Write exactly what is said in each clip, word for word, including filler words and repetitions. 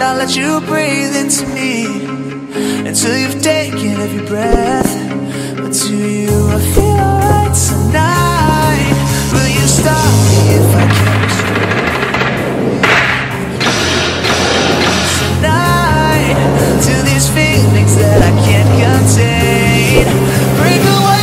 I'll let you breathe into me until you've taken every breath. But to you I feel alright tonight. Will you stop me if I can't tonight? To these feelings that I can't contain. Break away.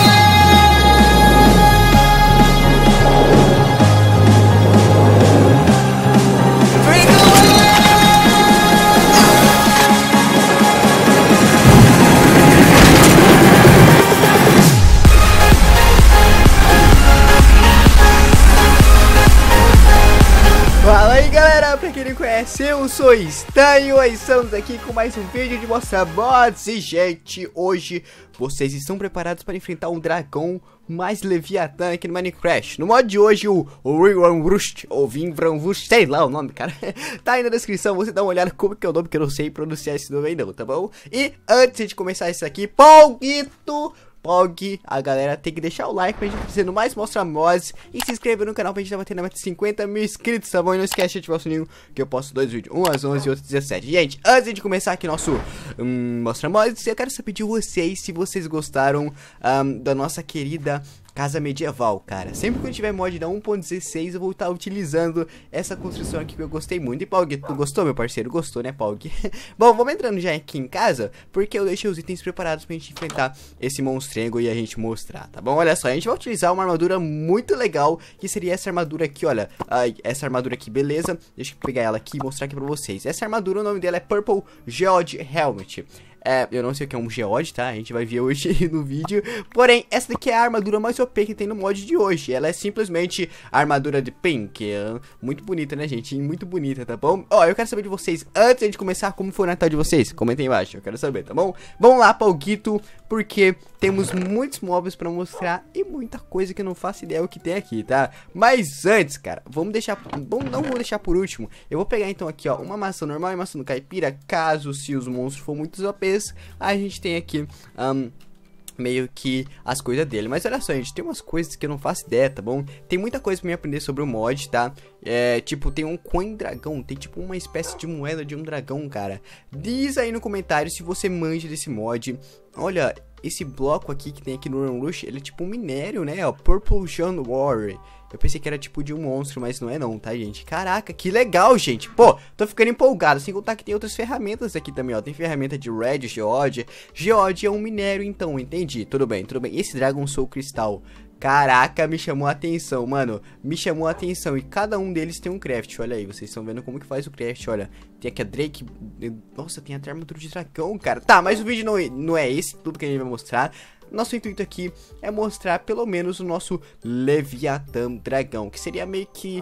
Fala aí galera, pra quem não conhece, eu sou Estranho e estamos aqui com mais um vídeo de mostrar mods. E gente, hoje vocês estão preparados para enfrentar um dragão mais Leviatã aqui no Minecraft. No mod de hoje, o Vinvranvrust, ou Vinvranvrust, sei lá o nome, cara, tá aí na descrição, você dá uma olhada como que é o nome, que eu não sei pronunciar esse nome aí não, tá bom? E antes de começar isso aqui, Pogito! Pog, a galera tem que deixar o like pra gente fazendo mais mostra mods e se inscrever no canal pra gente tá batendo a meta de cinquenta mil inscritos, tá bom? E não esquece de ativar o sininho que eu posto dois vídeos, um às onze e outro às dezessete. Gente, antes de começar aqui nosso hum, mostra mods, eu quero saber de vocês se vocês gostaram hum, da nossa querida casa medieval, cara. Sempre que eu tiver mod da um ponto dezesseis eu vou estar utilizando essa construção aqui que eu gostei muito. E Pog, tu gostou, meu parceiro? Gostou, né, Pog? Bom, vamos entrando já aqui em casa, porque eu deixei os itens preparados pra gente enfrentar esse monstrengo e a gente mostrar, tá bom? Olha só, a gente vai utilizar uma armadura muito legal, que seria essa armadura aqui, olha. Ai, essa armadura aqui, beleza? Deixa eu pegar ela aqui e mostrar aqui pra vocês. Essa armadura, o nome dela é Purple Geode Helmet. É, eu não sei o que é um geode, tá? A gente vai ver hoje no vídeo. Porém, essa daqui é a armadura mais O P que tem no mod de hoje. Ela é simplesmente a armadura de Pink. É muito bonita, né, gente? Muito bonita, tá bom? Ó, eu quero saber de vocês, antes de começar, como foi o Natal de vocês? Comentem embaixo, eu quero saber, tá bom? Vamos lá, Palguito, porque temos muitos mobs pra mostrar e muita coisa que eu não faço ideia o que tem aqui, tá? Mas antes, cara, vamos deixar... Bom, não vou deixar por último. Eu vou pegar, então, aqui, ó, uma maçã normal e maçã do caipira, caso se os monstros for muitos O Ps. A gente tem aqui um, meio que as coisas dele. Mas olha só, gente, tem umas coisas que eu não faço ideia, tá bom? Tem muita coisa pra mim aprender sobre o mod, tá? É, tipo, tem um coin dragão, tem tipo uma espécie de moeda de um dragão, cara. Diz aí no comentário se você manja desse mod. Olha, esse bloco aqui que tem aqui no Run Rush, ele é tipo um minério, né? Ó, Purple Jund Warrior. Eu pensei que era tipo de um monstro, mas não é não, tá, gente? Caraca, que legal, gente. Pô, tô ficando empolgado. Sem contar que tem outras ferramentas aqui também, ó. Tem ferramenta de Red, Geode. Geode é um minério, então, entendi. Tudo bem, tudo bem. Esse Dragon Soul Cristal, caraca, me chamou a atenção, mano. Me chamou a atenção. E cada um deles tem um craft. Olha aí, vocês estão vendo como que faz o craft, olha. Tem aqui a Drake. Nossa, tem até armadura de dragão, cara. Tá, mas o vídeo não é, não é esse, tudo que a gente vai mostrar. Nosso intuito aqui é mostrar pelo menos o nosso Leviatã dragão, que seria meio que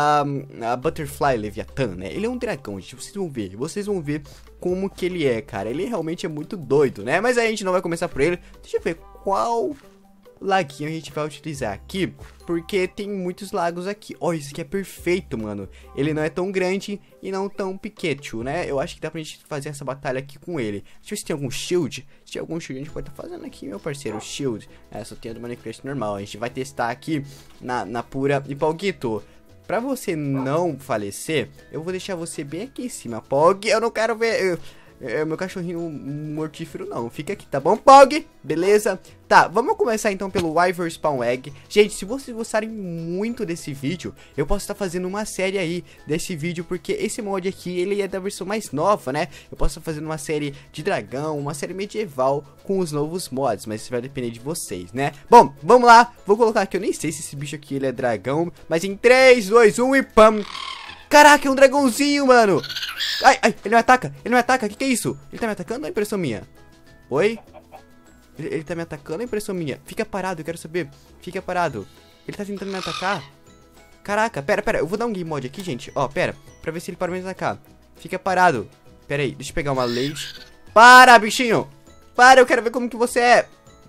um, a Butterfly Leviatã, né? Ele é um dragão, gente, vocês vão ver, vocês vão ver como que ele é, cara. Ele realmente é muito doido, né? Mas aí a gente não vai começar por ele. Deixa eu ver qual laguinho a gente vai utilizar aqui, porque tem muitos lagos aqui. Ó, oh, isso aqui é perfeito, mano. Ele não é tão grande e não tão pequeno, né? Eu acho que dá pra gente fazer essa batalha aqui com ele. Deixa eu ver se tem algum shield. Se tem algum shield, a gente pode estar tá fazendo aqui, meu parceiro. Shield. É, só tem a do Minecraft normal. A gente vai testar aqui na, na pura. E Palguito, pra você não falecer, eu vou deixar você bem aqui em cima. Pog, eu não quero ver... Eu... É, meu cachorrinho mortífero não, fica aqui, tá bom, Pog? Beleza? Tá, vamos começar então pelo Wyvern Spawn Egg. Gente, se vocês gostarem muito desse vídeo, eu posso estar fazendo uma série aí desse vídeo, porque esse mod aqui, ele é da versão mais nova, né? Eu posso estar fazendo uma série de dragão, uma série medieval com os novos mods, mas isso vai depender de vocês, né? Bom, vamos lá, vou colocar aqui, eu nem sei se esse bicho aqui ele é dragão, mas em três, dois, um e pam! Caraca, é um dragãozinho, mano. Ai, ai, ele me ataca, ele me ataca, o que que é isso? Ele tá me atacando ou é impressão minha? Oi? Ele, ele tá me atacando ou é impressão minha? Fica parado, eu quero saber. Fica parado. Ele tá tentando me atacar? Caraca, pera, pera, eu vou dar um game mod aqui, gente. Ó, pera, pra ver se ele para de me atacar. Fica parado. Pera aí, deixa eu pegar uma lente. Para, bichinho. Para, eu quero ver como que você é.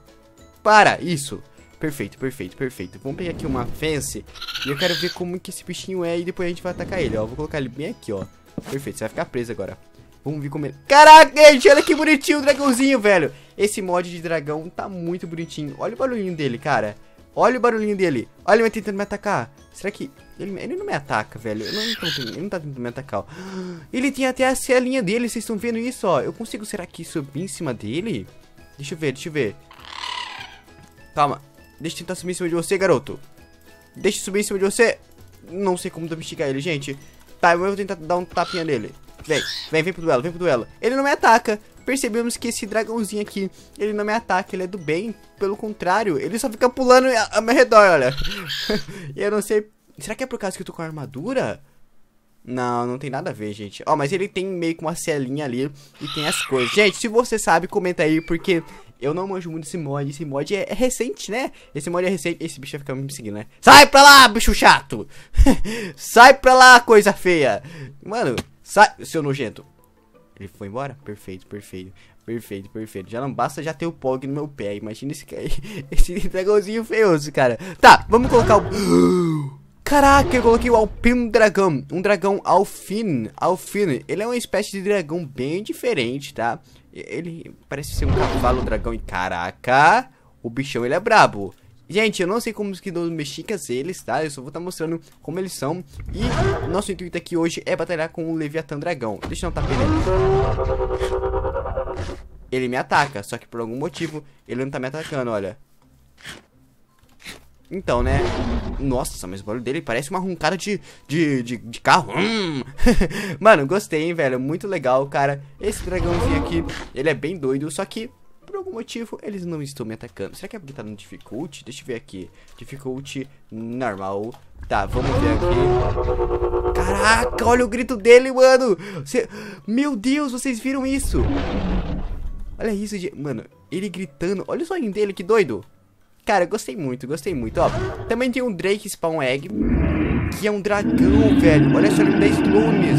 Para, isso. Perfeito, perfeito, perfeito. Vamos pegar aqui uma fence e eu quero ver como que esse bichinho é e depois a gente vai atacar ele, ó. Vou colocar ele bem aqui, ó. Perfeito, você vai ficar preso agora. Vamos ver como ele... Caraca, gente, olha que bonitinho o dragãozinho, velho. Esse mod de dragão tá muito bonitinho. Olha o barulhinho dele, cara. Olha o barulhinho dele. Olha ele tentando me atacar. Será que... Ele, ele não me ataca, velho. Eu não, ele, não, ele não tá tentando me atacar, ó. Ele tem até a celinha dele, vocês estão vendo isso, ó. Eu consigo, será que subir em cima dele? Deixa eu ver, deixa eu ver. Calma. Deixa eu tentar subir em cima de você, garoto. Deixa eu subir em cima de você. Não sei como domesticar ele, gente. Tá, eu vou tentar dar um tapinha nele. Vem, vem, vem pro duelo, vem pro duelo. Ele não me ataca. Percebemos que esse dragãozinho aqui, ele não me ataca, ele é do bem. Pelo contrário, ele só fica pulando ao meu redor, olha. E eu não sei... Será que é por causa que eu tô com a armadura? Não, não tem nada a ver, gente. Ó, mas ele tem meio que uma celinha ali e tem as coisas. Gente, se você sabe, comenta aí, porque eu não manjo muito desse mod. Esse mod é, é recente, né? Esse mod é recente. Esse bicho vai ficar me seguindo, né? Sai pra lá, bicho chato! Sai pra lá, coisa feia! Mano, sai, seu nojento. Ele foi embora? Perfeito, perfeito. Perfeito, perfeito. Já não basta já ter o Pog no meu pé. Imagina esse, esse dragãozinho feioso, cara. Tá, vamos colocar o... Caraca, eu coloquei o Alpino Dragão. Um dragão Alfin. Alfin. Ele é uma espécie de dragão bem diferente, tá? Ele parece ser um cavalo dragão. E caraca, o bichão ele é brabo. Gente, eu não sei como que domesticas eles, tá? Eu só vou estar mostrando como eles são. E o nosso intuito aqui hoje é batalhar com o Leviatã Dragão. Deixa eu dar um tapinha nele. Ele me ataca, só que por algum motivo ele não tá me atacando, olha. Então, né? Nossa, mas o barulho dele parece uma roncada de, de, de, de carro. Hum. Mano, gostei, hein, velho. Muito legal, cara. Esse dragãozinho aqui, ele é bem doido. Só que, por algum motivo, eles não estão me atacando. Será que é porque tá no difficulty? Deixa eu ver aqui. Difficulty normal. Tá, vamos ver aqui. Caraca, olha o grito dele, mano. Você... Meu Deus, vocês viram isso? Olha isso, de... mano. Ele gritando. Olha o sonho dele, que doido. Cara, gostei muito, gostei muito, ó. Também tem um Drake Spawn Egg, que é um dragão, velho. Olha só, ele me dá clones.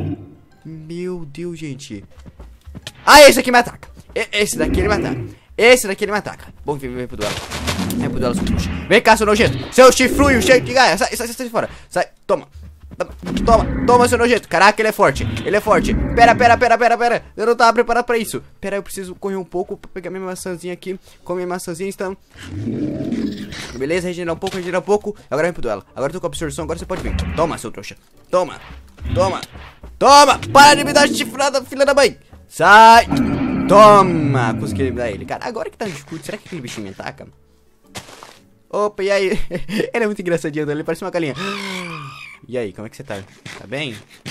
Meu Deus, gente. Ah, esse aqui me ataca. E esse daqui ele me ataca. Esse daqui ele me ataca. Bom, vem, vem pro duelo. Vem pro duelo, seu puxa. Vem cá, seu nojento. Seu chifruio, cheio de gaia. Sai, sai, sai, sai fora. Sai, toma. Toma, toma, seu nojento. Caraca, ele é forte, ele é forte. Pera, pera, pera, pera, pera. Eu não tava preparado pra isso. Pera, eu preciso correr um pouco pra pegar minha maçãzinha aqui. Comer minha maçãzinha, então. Beleza, regenerar um pouco, regenerar um pouco. Agora vem pro duelo. Agora eu tô com absorção, agora você pode vir. Toma, seu trouxa. Toma, toma, toma. Para de me dar chifrada, filha da mãe. Sai. Toma. Consegui eliminar ele. Cara, agora que tá no escuro, será que aquele bichinho me ataca? Opa, e aí? Ele é muito engraçadinho, ele parece uma galinha. E aí, como é que você tá? Tá bem?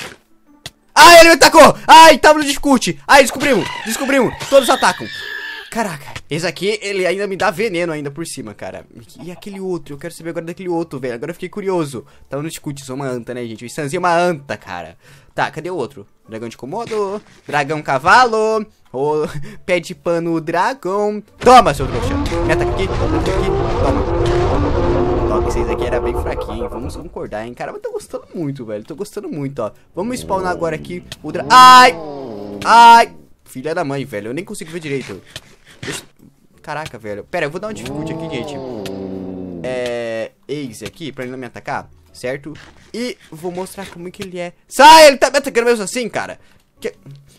Ai, ele me atacou! Ai, tava no discute! Ai, descobrimos! Descobrimos! Todos atacam! Caraca, esse aqui, ele ainda me dá veneno ainda por cima, cara. E aquele outro? Eu quero saber agora daquele outro, velho. Agora eu fiquei curioso. Tava no discute, sou uma anta, né, gente? O Stanzinho é uma anta, cara. Tá, cadê o outro? Dragão de Komodo, dragão cavalo, o pé de pano dragão. Toma, seu trouxa! Me ataca aqui, me ataca aqui, toma. Vocês aqui era bem fraquinho, vamos concordar, hein, cara. Mas tô gostando muito, velho, tô gostando muito, ó. Vamos spawnar agora aqui o dra... Ai! Ai! Filha da mãe, velho, eu nem consigo ver direito. Deixa... Caraca, velho. Pera, eu vou dar um difficulty aqui, gente. É... Ace aqui, pra ele não me atacar, certo? E vou mostrar como que ele é. Sai, ele tá me atacando mesmo assim, cara. Que...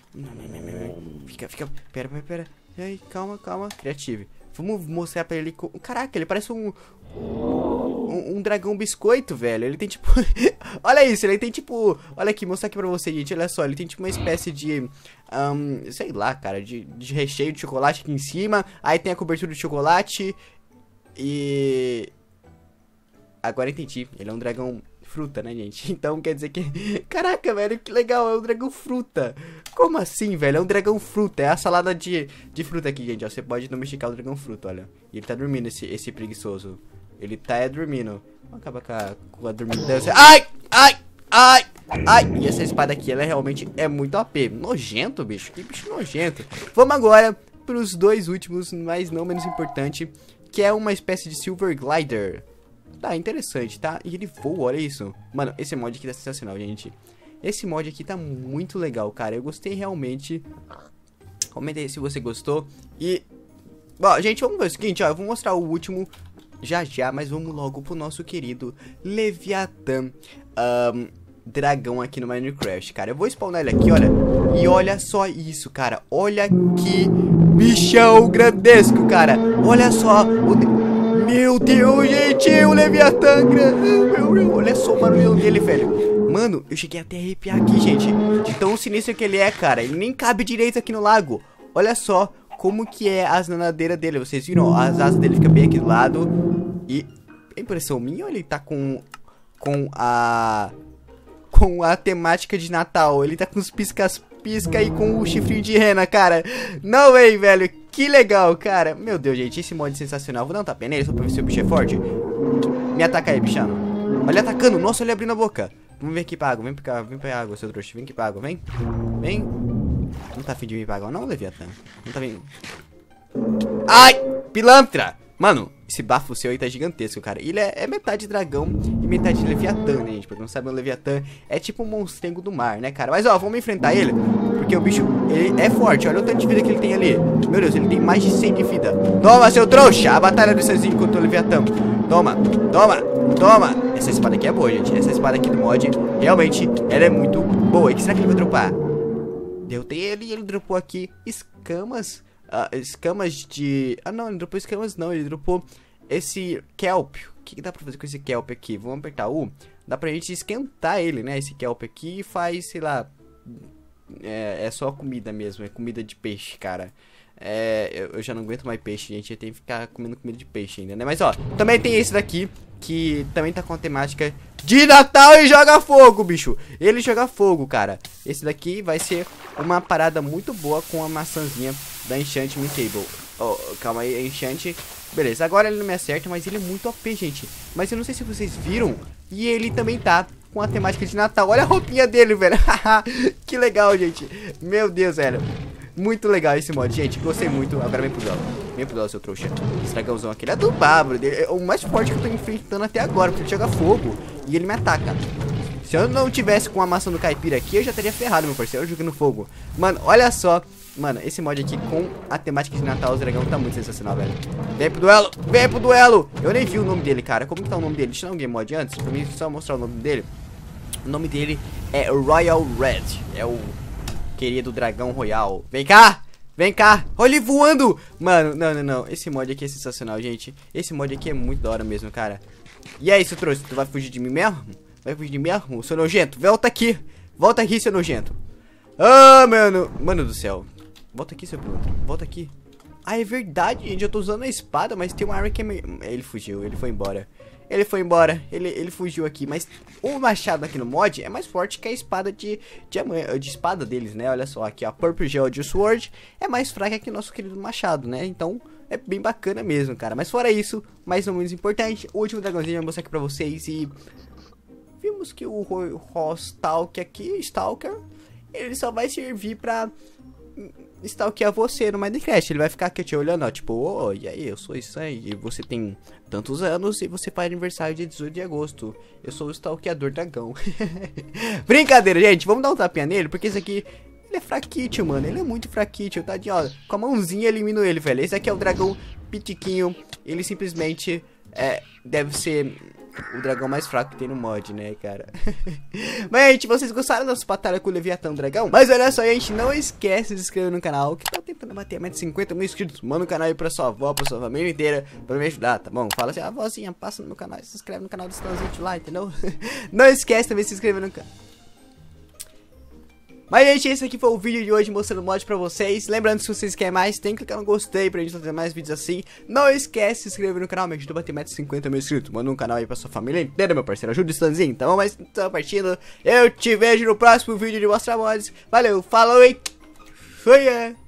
Fica, fica... Pera, pera, pera. E aí, calma, calma. Creative. Vamos mostrar pra ele... Caraca, ele parece um... Um, um dragão biscoito, velho. Ele tem tipo... Olha isso, ele tem tipo... Olha aqui, mostrar aqui pra você, gente. Olha só, ele tem tipo uma espécie de... Um, sei lá, cara, de, de recheio de chocolate aqui em cima. Aí tem a cobertura de chocolate. E... Agora entendi. Ele é um dragão fruta, né, gente? Então quer dizer que... Caraca, velho, que legal. É um dragão fruta. Como assim, velho? É um dragão fruta. É a salada de, de fruta aqui, gente. Ó, você pode domesticar o dragão fruta, olha. E ele tá dormindo, esse, esse preguiçoso. Ele tá é, dormindo. Vamos acabar com a, com a dormidância. Ai! Ai! Ai! Ai! E essa espada aqui, ela realmente é muito O P. Nojento, bicho. Que bicho nojento. Vamos agora pros dois últimos, mas não menos importante, que é uma espécie de Silver Glider. Tá, interessante, tá? E ele voa, olha isso. Mano, esse mod aqui tá sensacional, gente. Esse mod aqui tá muito legal, cara. Eu gostei realmente. Comenta aí se você gostou. E... Bom, gente, vamos ver o seguinte, ó. Eu vou mostrar o último... Já já, mas vamos logo pro nosso querido Leviatã um, Dragão aqui no Minecraft, cara. Eu vou spawnar ele aqui, olha. E olha só isso, cara. Olha que bichão grandesco, cara. Olha só o... Meu Deus, gente, o Leviatã. Meu Deus, olha só o barulhão dele, velho. Mano, eu cheguei até a arrepiar aqui, gente. De tão sinistro que ele é, cara. Ele nem cabe direito aqui no lago. Olha só como que é as nadadeiras dele. Vocês viram? As asas dele ficam bem aqui do lado. E é impressão minha ou ele tá com... Com a... Com a temática de Natal. Ele tá com os piscas-pisca e com o chifrinho de rena, cara. Não, véi, velho. Que legal, cara. Meu Deus, gente. Esse mod é sensacional. Vou dar um tapinha nele só pra ver se o bicho é forte. Me ataca aí, bichano. Olha ele atacando. Nossa, ele abrindo a boca. Vamos vir aqui pra água. Vem pra cá. Vem pra água, seu trouxa. Vem aqui pra água. Vem. Vem. Não tá afim de vir pra água, não, Leviatã? Não tá vindo. Ai! Pilantra! Mano, esse bafo seu aí tá gigantesco, cara. Ele é, é metade dragão e metade Leviatã, né, gente? Pra quem não sabe, o Leviatã é tipo um monstrengo do mar, né, cara? Mas, ó, vamos enfrentar ele, porque o bicho, ele é forte. Olha o tanto de vida que ele tem ali. Meu Deus, ele tem mais de cem de vida. Toma, seu trouxa! A batalha do Cezinho contra o Leviatã. Toma, toma, toma. Essa espada aqui é boa, gente. Essa espada aqui do mod, realmente, ela é muito boa. E que será que ele vai dropar? Derrotei ele e ele dropou aqui escamas. Uh, escamas de... Ah, não, ele dropou escamas não. Ele dropou esse kelp. O que, que dá pra fazer com esse kelp aqui? Vamos apertar U. Dá pra gente esquentar ele, né? Esse kelp aqui faz, sei lá... É, é só comida mesmo. É comida de peixe, cara. É, eu, eu já não aguento mais peixe, gente. Eu tenho que ficar comendo comida de peixe ainda, né? Mas, ó, também tem esse daqui, que também tá com a temática de Natal e joga fogo, bicho. Ele joga fogo, cara. Esse daqui vai ser uma parada muito boa com a maçãzinha da Enchantment Table. Oh, calma aí, Enchant. Beleza, agora ele não me acerta, mas ele é muito O P, gente. Mas eu não sei se vocês viram. E ele também tá com a temática de Natal. Olha a roupinha dele, velho. Que legal, gente. Meu Deus, velho. Muito legal esse mod, gente. Gostei muito. Agora vem pro duelo. Vem pro duelo, seu trouxa. Esse dragãozão aqui, ele é do Bárbaro. É o mais forte que eu tô enfrentando até agora, porque ele joga fogo e ele me ataca. Se eu não tivesse com a maçã do caipira aqui, eu já teria ferrado, meu parceiro, jogando fogo. Mano, olha só. Mano, esse mod aqui com a temática de Natal, os dragão tá muito sensacional, velho. Vem pro duelo, vem pro duelo. Eu nem vi o nome dele, cara. Como que tá o nome dele? Deixa eu dar um game mod antes, pra mim só mostrar o nome dele. O nome dele é Royal Red. É o querido dragão royal. Vem cá, vem cá. Olha ele voando. Mano, não, não, não. Esse mod aqui é sensacional, gente. Esse mod aqui é muito da hora mesmo, cara. E aí, seu trouxa, tu vai fugir de mim mesmo? Vai fugir de mim mesmo? Seu nojento, volta aqui. Volta aqui, seu nojento. Ah, mano. Mano do céu. Volta aqui, seu pilantra. Volta aqui. Ah, é verdade, gente. Eu tô usando a espada, mas tem uma arma que é meio... Ele fugiu, ele foi embora. Ele foi embora, ele, ele fugiu aqui. Mas o machado aqui no mod é mais forte que a espada de, de, de espada deles, né? Olha só, aqui a Purple Geode Sword é mais fraca que o nosso querido machado, né? Então é bem bacana mesmo, cara. Mas fora isso, mais ou menos importante, o último dragãozinho eu vou mostrar aqui pra vocês. E vimos que o Rostalk aqui, Stalker, ele só vai servir pra stalkear você no Minecraft. Ele vai ficar aqui te olhando, ó, tipo, ô, oh, e aí, eu sou isso aí, e você tem tantos anos e você faz aniversário dia dezoito de agosto. Eu sou o stalkeador dragão. Brincadeira, gente, vamos dar um tapinha nele, porque esse aqui, ele é fraquito, mano, ele é muito fraquito, tadinho, ó, com a mãozinha elimino ele, velho. Esse aqui é o dragão pitiquinho, ele simplesmente é, deve ser o dragão mais fraco que tem no mod, né, cara? Mas, gente, vocês gostaram da nossa batalha com o Leviatã Dragão? Mas olha só, gente, não esquece de se inscrever no canal, que tá tentando bater a meta de cinquenta mil inscritos. Manda o canal aí pra sua avó, pra sua família inteira, pra me ajudar, tá bom? Fala assim, a vozinha, passa no meu canal, se inscreve no canal do Stanzinho lá, entendeu? Não esquece também de se inscrever no canal. Mas, gente, esse aqui foi o vídeo de hoje mostrando o mod pra vocês. Lembrando, se vocês querem mais, tem que clicar no gostei pra gente fazer mais vídeos assim. Não esquece de se inscrever no canal, me ajuda a bater mais de cinquenta mil inscritos. Manda um canal aí pra sua família inteira, meu parceiro. Ajuda o Stanzinho, tá bom? Mas, então, partindo, eu te vejo no próximo vídeo de mostrar mods. Valeu, falou e... Fui, é.